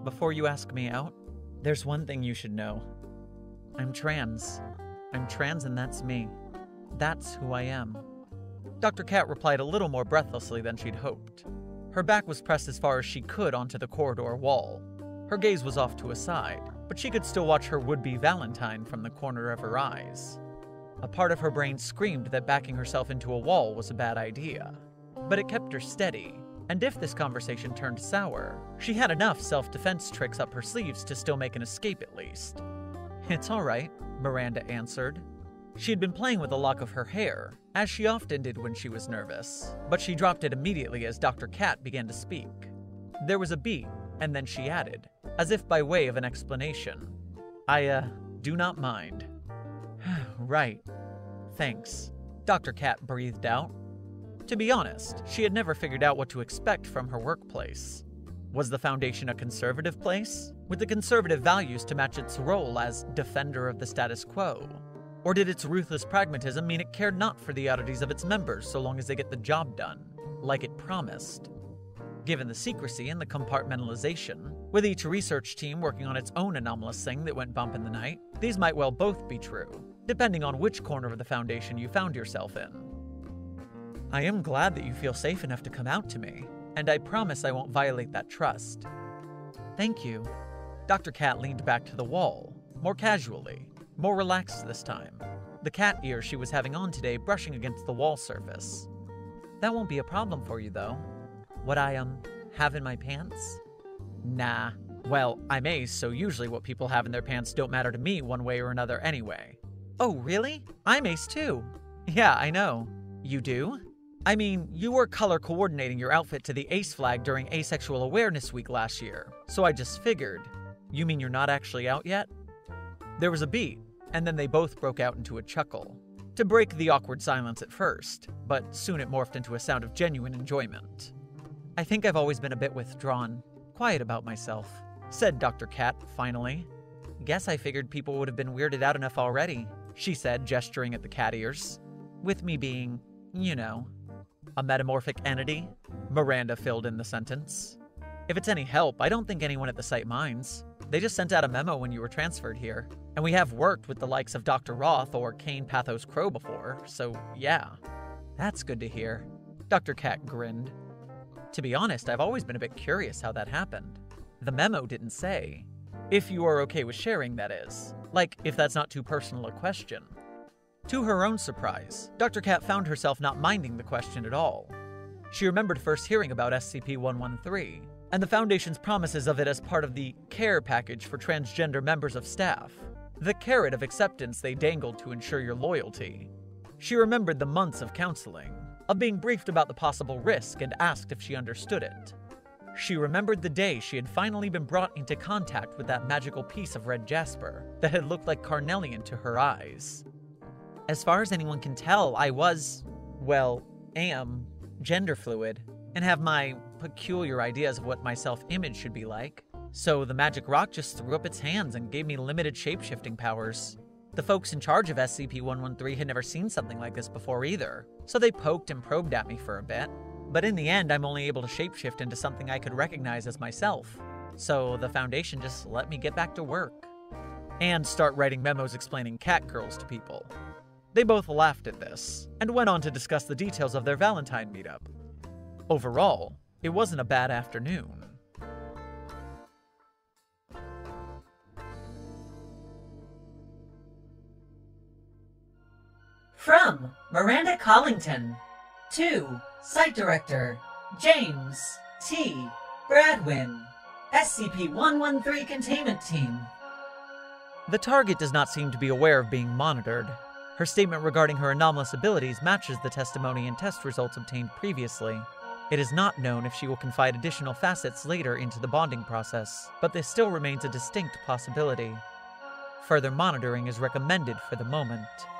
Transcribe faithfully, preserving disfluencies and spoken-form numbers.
before you ask me out, there's one thing you should know. I'm trans. I'm trans and that's me. That's who I am. Doctor Cat replied a little more breathlessly than she'd hoped. Her back was pressed as far as she could onto the corridor wall. Her gaze was off to a side, but she could still watch her would-be Valentine from the corner of her eyes. A part of her brain screamed that backing herself into a wall was a bad idea, but it kept her steady, and if this conversation turned sour, she had enough self-defense tricks up her sleeves to still make an escape at least. "It's all right," Miranda answered. She had been playing with a lock of her hair, as she often did when she was nervous, but she dropped it immediately as Doctor Cat began to speak. There was a beat, and then she added, as if by way of an explanation, I, uh, do not mind. Right. Thanks, Doctor Cat breathed out. To be honest, she had never figured out what to expect from her workplace. Was the Foundation a conservative place, with the conservative values to match its role as defender of the status quo? Or did its ruthless pragmatism mean it cared not for the oddities of its members so long as they get the job done, like it promised? Given the secrecy and the compartmentalization, with each research team working on its own anomalous thing that went bump in the night, these might well both be true, depending on which corner of the Foundation you found yourself in. I am glad that you feel safe enough to come out to me, and I promise I won't violate that trust. Thank you. Doctor Cat leaned back to the wall, more casually, more relaxed this time, the cat ear she was having on today brushing against the wall surface. That won't be a problem for you, though. What I, um, have in my pants? Nah. Well, I'm ace, so usually what people have in their pants don't matter to me one way or another anyway. Oh, really? I'm ace too. Yeah, I know. You do? I mean, you were color coordinating your outfit to the ace flag during Asexual Awareness Week last year, so I just figured. You mean you're not actually out yet? There was a beat, and then they both broke out into a chuckle, to break the awkward silence at first, but soon it morphed into a sound of genuine enjoyment. I think I've always been a bit withdrawn, quiet about myself, said Doctor Cat finally. Guess I figured people would have been weirded out enough already, she said, gesturing at the cat ears. With me being, you know, a metamorphic entity, Miranda filled in the sentence. If it's any help, I don't think anyone at the site minds. They just sent out a memo when you were transferred here, and we have worked with the likes of Doctor Roth or Kane Pathos Crow before, so yeah. That's good to hear. Doctor Cat grinned. To be honest, I've always been a bit curious how that happened. The memo didn't say. If you are okay with sharing, that is. Like, if that's not too personal a question. To her own surprise, Doctor Cat found herself not minding the question at all. She remembered first hearing about S C P one one three, and the Foundation's promises of it as part of the care package for transgender members of staff, the carrot of acceptance they dangled to ensure your loyalty. She remembered the months of counseling, of being briefed about the possible risk and asked if she understood it. She remembered the day she had finally been brought into contact with that magical piece of red jasper that had looked like carnelian to her eyes. As far as anyone can tell, I was, well, am, gender fluid, and have my peculiar ideas of what my self-image should be like. So the magic rock just threw up its hands and gave me limited shapeshifting powers. The folks in charge of S C P one one three had never seen something like this before either, so they poked and probed at me for a bit. But in the end, I'm only able to shapeshift into something I could recognize as myself. So the Foundation just let me get back to work. And start writing memos explaining cat girls to people. They both laughed at this, and went on to discuss the details of their Valentine meetup. Overall, it wasn't a bad afternoon. From Miranda Collington to Site Director James T. Bradwin, S C P one one three Containment Team. The target does not seem to be aware of being monitored. Her statement regarding her anomalous abilities matches the testimony and test results obtained previously. It is not known if she will confide additional facets later into the bonding process, but this still remains a distinct possibility. Further monitoring is recommended for the moment.